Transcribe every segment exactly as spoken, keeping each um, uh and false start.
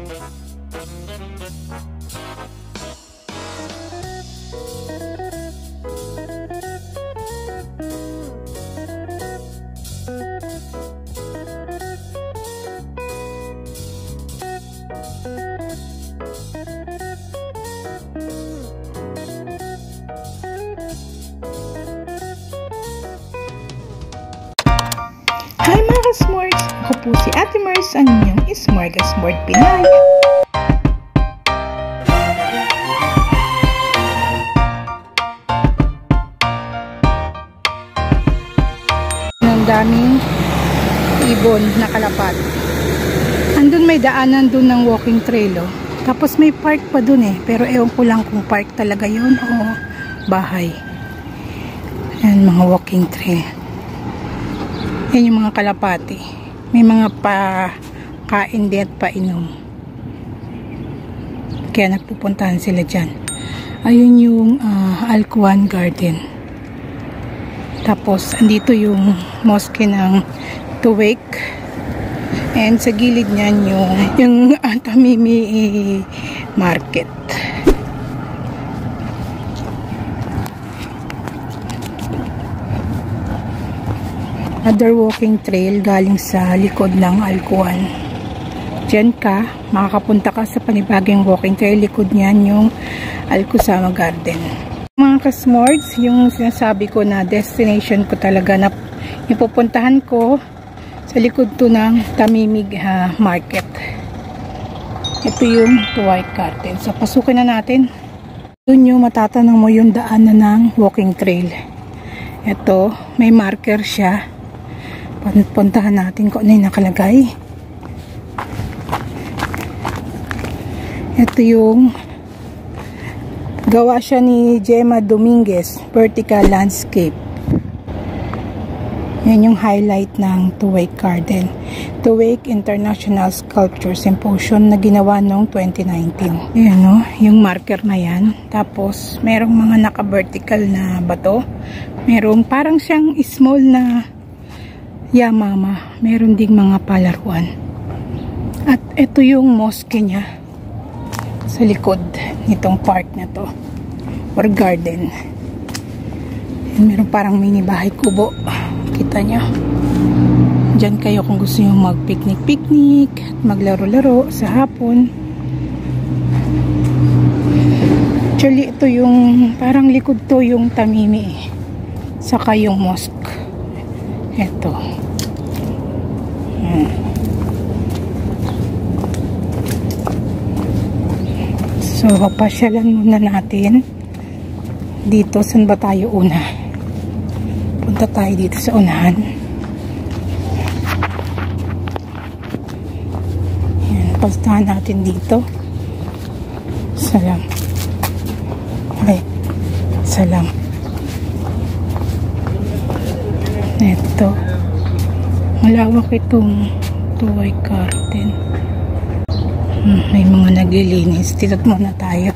Hi mga ka-s'mores! Ako po si Ate Mars, ang inyong Smorgasbord Pinay. Ang daming ibon na kalapat. Andun may daanan dun ng walking trail, oh. Tapos may park pa dun eh. Pero ewan ko lang kung park talaga yun o bahay. Ayan, mga walking trail. Yan yung mga kalapati. May mga pa-kain din at painom. Kaya nagpupuntahan sila dyan. Ayun yung uh, Alcuan Garden. Tapos, andito yung mosque ng Tuwek. And sa gilid niyan yung, yung uh, Tamimi Market. Other walking trail galing sa likod ng Alcuan. Diyan ka, makakapunta ka sa panibagong walking trail. Likod niyan yung Alcusama Garden. Mga ka-s'mores, yung sinasabi ko na destination ko talaga na ipupuntahan ko sa likod to ng Tamimig uh, Market. Ito yung Tuwek Garden. So, pasukin na natin. Doon yung matatanong mo yung daan na ng walking trail. Ito, may marker siya. Puntahan natin kung ano yung nakalagay. Ito yung gawa siya ni Gemma Dominguez, Vertical Landscape. Yan yung highlight ng Tuwek Garden. Tuwek International Sculpture Symposium na ginawa noong twenty nineteen. Yan, no? Yung marker na yan. Tapos, merong mga naka-vertical na bato. Merong parang siyang small na Yamama. Meron ding mga palaruan. At ito yung mosque niya sa likod nitong park na to or garden. And meron parang mini bahay kubo. Kita nyo. Diyan kayo kung gusto nyo mag picnic picnic, maglaro-laro sa hapon. Actually ito yung parang likod to yung Tamimi eh. Saka yung mosque. Ito. Hmm. So, pasyalan muna natin dito. Saan ba tayo una? Punta tayo dito sa unahan. Yan, pastahan natin dito. Salam. Ay, salam. Ito. Malawak itong Tuwek Garden. Hmm, may mga naglilinis. Titot muna tayo.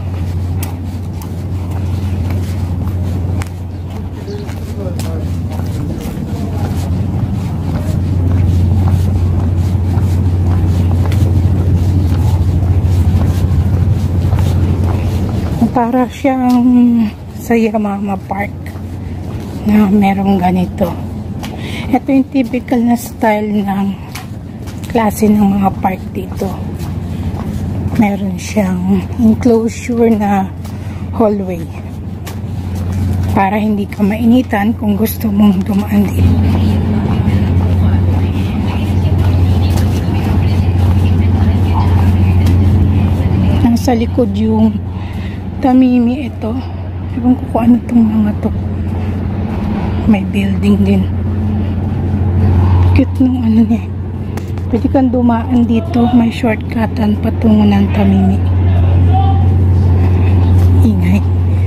Para siyang sa Yamama Park na merong ganito. Ito yung typical na style ng klase ng mga park dito. Meron siyang enclosure na hallway para hindi ka mainitan kung gusto mong dumaan dito. Nasa likod yung Tamimi ito. Ewan ko kung ano itong mga to. May building din. Cute nung ano niya. Pwede kang dumaan dito. May shortcutan patungo ng Tamimi. Ingay.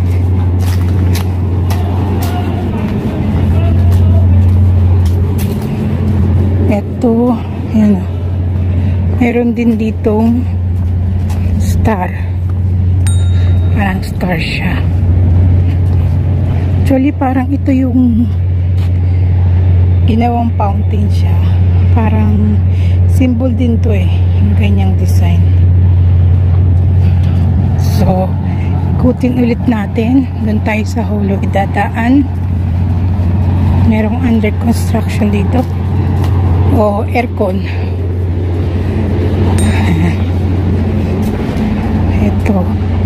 Ito. Ayan o. Mayroon din ditong star. Parang star siya. Actually, parang ito yung ginawang fountain siya. Parang Symbol din to eh, yung ganyang design. So, ikutin ulit natin. Doon tayo sa Holloway dadaan. Merong under construction dito. O, aircon. Ito.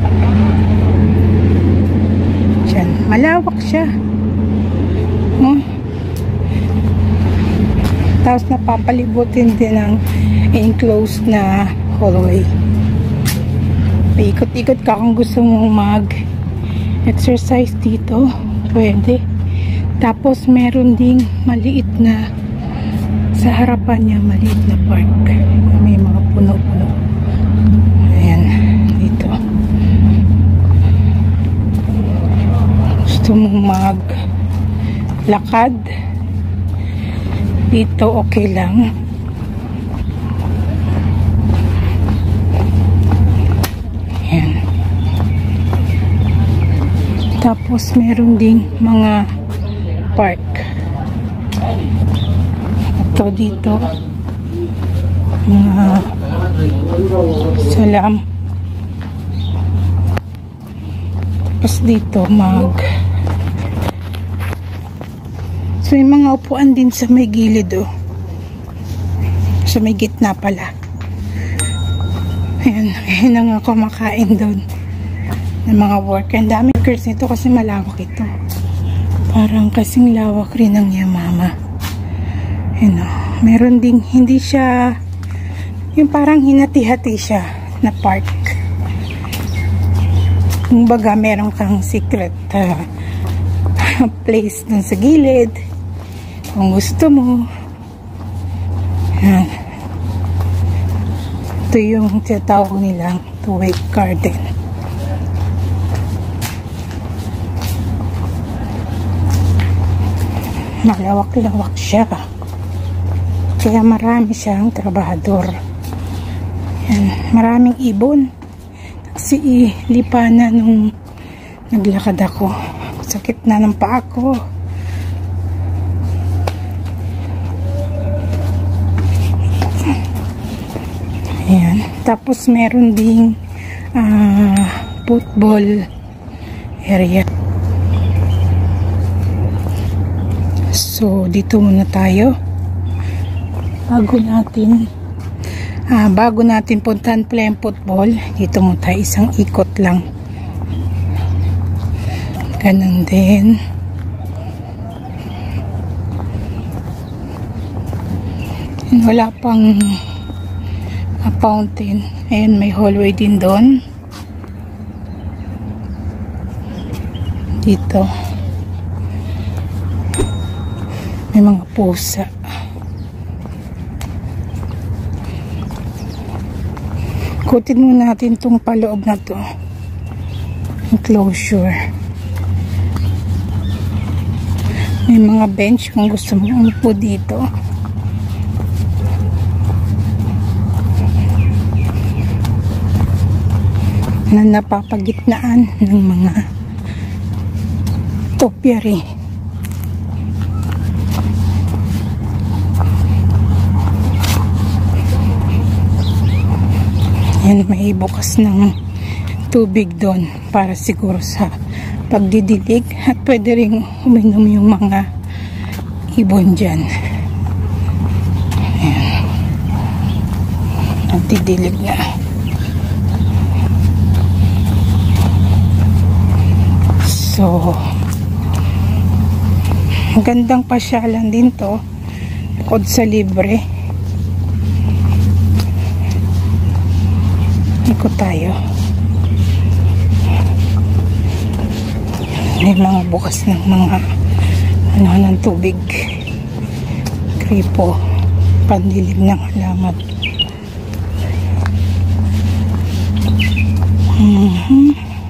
Diyan. Malawak siya. Oh. Tapos napapalibutin din ng enclosed na hallway. Paikot-ikot ka kung gusto mong mag-exercise dito. Pwede. Tapos meron ding maliit na sa harapan niya, maliit na park. May mga puno-puno. Ayan. Dito. Gusto mong mag-lakad dito, okay lang. Ayan. Tapos meron ding mga park. Ito dito. Mga salam. Tapos dito mag so may mga upuan din sa may gilid oh. Sa may gitna pala. Ayan, ayan na nga kumakain doon ng mga worker. Ang dami workers nito kasi malawak ito. Parang kasing lawak rin ng Yamama. Ayan oh. Meron ding hindi siya yung parang hinati-hati siya na park. Kumbaga meron kang secret uh, place dun sa gilid. Kung gusto mo. Yan. Ito yung tinatawag nilang two-way garden. Malawak-lawak siya. Kaya marami siyang trabahador. Yan. Maraming ibon. Kasi ilipa na nung naglakad ako. Sakit na ng paa ko. Ayan. Tapos meron ding uh, football area. So, dito muna tayo. Bago natin uh, bago natin puntahan pala yung football, dito muna tayo isang ikot lang. Ganun din. And wala pang a fountain. Ayan, may hallway din doon. Dito. May mga pusa. Kutin muna natin itong paloob na to. Enclosure. May mga bench kung gusto mo umupo dito. Na napapagitnaan ng mga topiary. Yan, may bukas ng tubig doon para siguro sa pagdidilig at pwede rin uminom yung mga ibon dyan. Ayan. Nagdidilig na. So, magandang pasyalan din to. Bukod sa libre. Ikot tayo. May mga bukas ng mga ano ng tubig. Kripo. Pandilig ng halaman. Mm-hmm.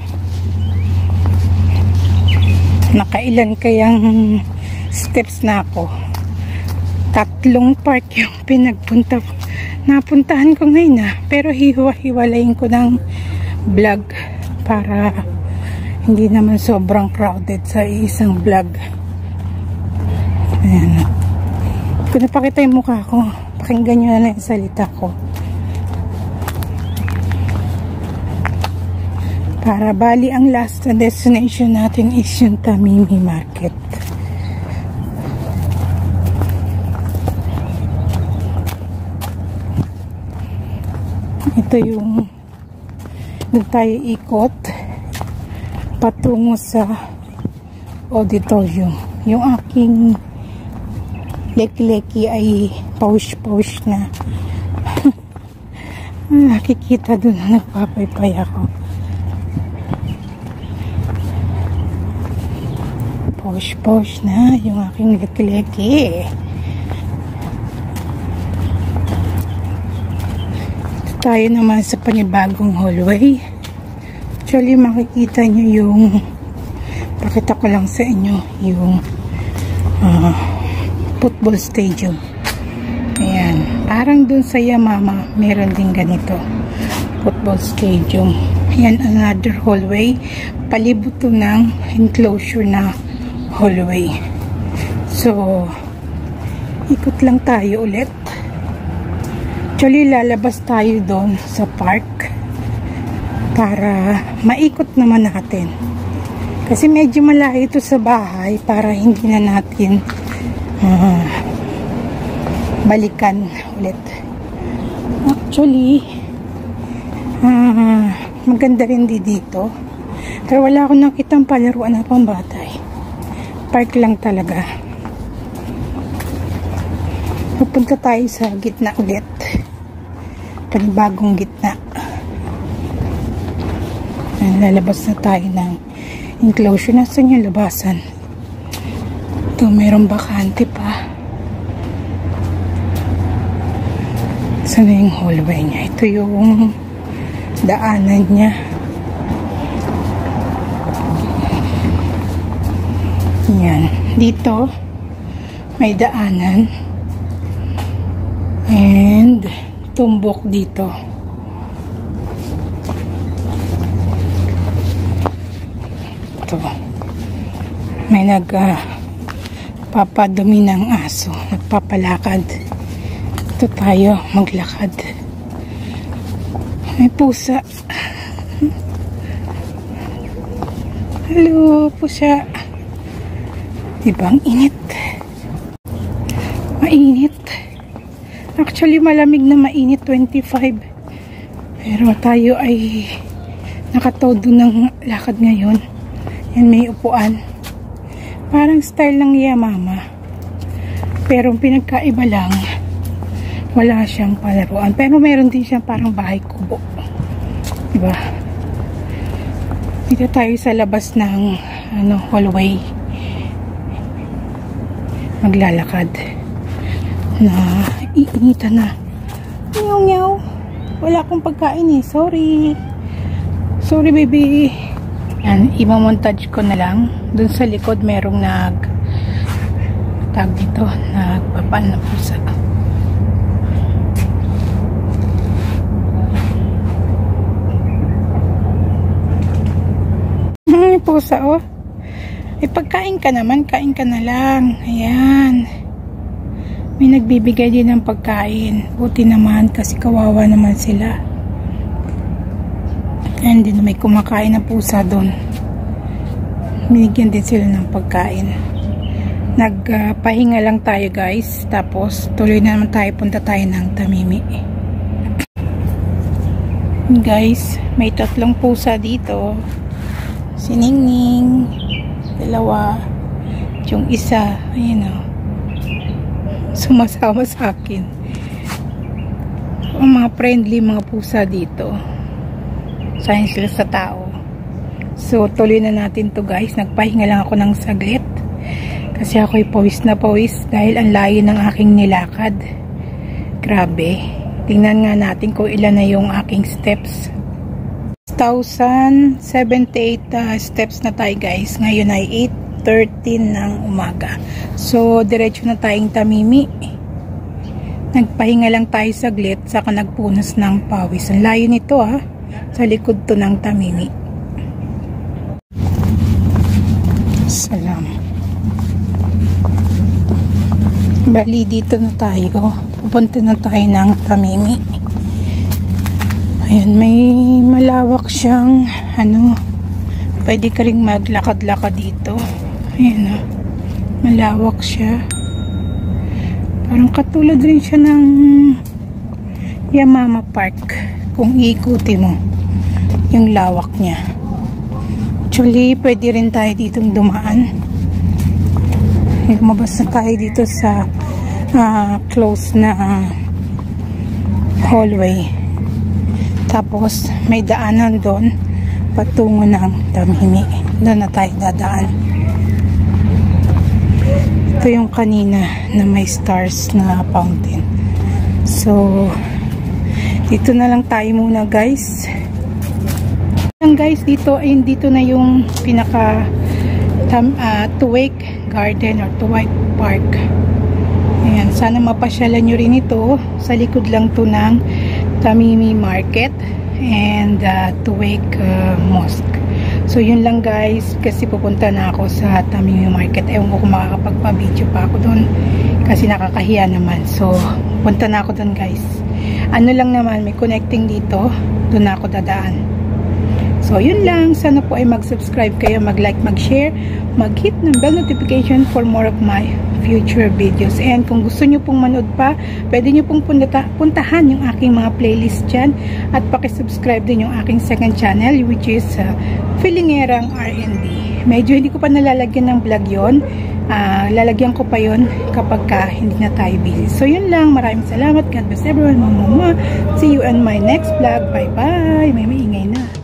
Nakailan kayang steps na ako. Tatlong park yung pinagpunta napuntahan ko ngayon na, pero hiwa-hiwalayin ko ng vlog para hindi naman sobrang crowded sa isang vlog. Ayan. Kung napakita yung mukha ko, pakinggan nyo na lang yung salita ko. Para bali ang last destination natin is yung Tamimi Market. Ito yung doon tayo ikot patungo sa auditorium. Yung aking leki-leki ay paush-paush na. Nakikita doon na nagpapaypay ako. Paush-paush na yung aking leki-leki. Ito tayo naman sa panibagong hallway. Actually, makikita nyo yung pakita ko lang sa inyo yung uh, football stadium. Ayan. Parang dun sa Yamama, meron din ganito. Football stadium. Ayan, another hallway. Palibot to ng enclosure na hallway. So, ikot lang tayo ulit. Actually, lalabas tayo doon sa park para maikot naman natin. Kasi medyo malayo ito sa bahay para hindi na natin uh, balikan ulit. Actually, uh, maganda rin di dito. Pero wala akong nakitang palaruan na pambata. Park lang talaga. Pupunta tayo sa gitna ulit. Panibagong gitna. Lalabas na tayo ng enclosure. Nasaan yung labasan? Ito, mayroong bakante pa. Saan na yung hallway niya? Ito yung daanan niya. Yan. Dito may daanan and tumbok dito. Ito. May nag uh, papadumi ng aso. Nagpapalakad. Ito tayo maglakad. May pusa. Hello, pusa. Diba, ang init. Mainit. Actually, malamig na mainit, twenty-five. Pero tayo ay nakatodo ng lakad ngayon. Yan, may upuan. Parang style ng Yamama. Pero pinagkaiba lang, wala siyang palaruan. Pero meron din siyang parang bahay kubo. Diba? Dito tayo sa labas ng ano, hallway. Maglalakad na iinitan na. Nyaw nyaw, wala akong pagkain eh, sorry sorry baby. Yan, imamontage ko na lang. Dun sa likod merong nag tag dito, nagpapaan na pusa. Hmm, pusa oh. Eh, pagkain ka naman, kain ka na lang. Ayan. May nagbibigay din ng pagkain. Buti naman kasi kawawa naman sila. And din may kumakain na pusa doon. Binigyan din sila ng pagkain. Nagpahinga uh, lang tayo guys. Tapos tuloy na naman tayo. Punta tayo ng Tamimi. Guys, may tatlong pusa dito. Si Ningning. Dalawa. Yung isa, ayun o. Sumasama sa akin. Ang mga friendly mga pusa dito. Sahin sila sa tao. So, tuloy na natin to guys. Nagpahinga lang ako ng saglit. Kasi ako'y pawis na pawis dahil ang layo ng aking nilakad. Grabe. Tingnan nga natin kung ilan na yung aking steps. one thousand seventy-eight uh, steps na tayo guys. Ngayon ay eight thirteen ng umaga. So, diretso na tayong Tamimi. Nagpahinga lang tayo saglit saka nagpunas ng pawis. Ang layo nito ha. Sa likod to ng Tamimi. Salam. Bali dito na tayo. pupunta na tayo ng Tamimi. Ayan, may malawak siyang ano, pwede ka ring maglakad-lakad dito. Ayan, oh. Malawak siya. Parang katulad rin siya ng Yamama Park kung iikuti mo yung lawak niya. Actually, pwede rin tayo ditong dumaan. Lumabas na tayo dito sa uh, close na uh, hallway. Tapos may daanan doon patungo ng Tamimi. Doon na tayo dadaan. Ito yung kanina na may stars na fountain. So dito na lang tayo muna, guys. Lang guys, dito ay dito na yung pinaka tam, uh, Tuwek Garden or Tuwek Park. Ayan, sana mapasyalan nyo rin ito. Sa likod lang to ng Tamimi Market and uh, Tuwek uh, Mosque. So yun lang guys, kasi pupunta na ako sa Tamimi Market. Ewan ko kung makakapagpa-video pa ako doon kasi nakakahiya naman. So punta na ako doon guys. Ano lang naman, may connecting dito, doon na ako dadaan. So yun lang, sana po ay mag-subscribe kayo, mag-like, mag-share, mag-hit ng bell notification for more of my future videos. And kung gusto nyo pong manood pa, pwede nyo pong punta puntahan yung aking mga playlist dyan at pakisubscribe din yung aking second channel which is uh, Filingerang R and D. Medyo hindi ko pa nalalagyan ng vlog yon. Uh, lalagyan ko pa yon kapag ka hindi na tayo busy. So yun lang, maraming salamat. God bless everyone. Mama, see you on my next vlog. Bye bye. May maingay na.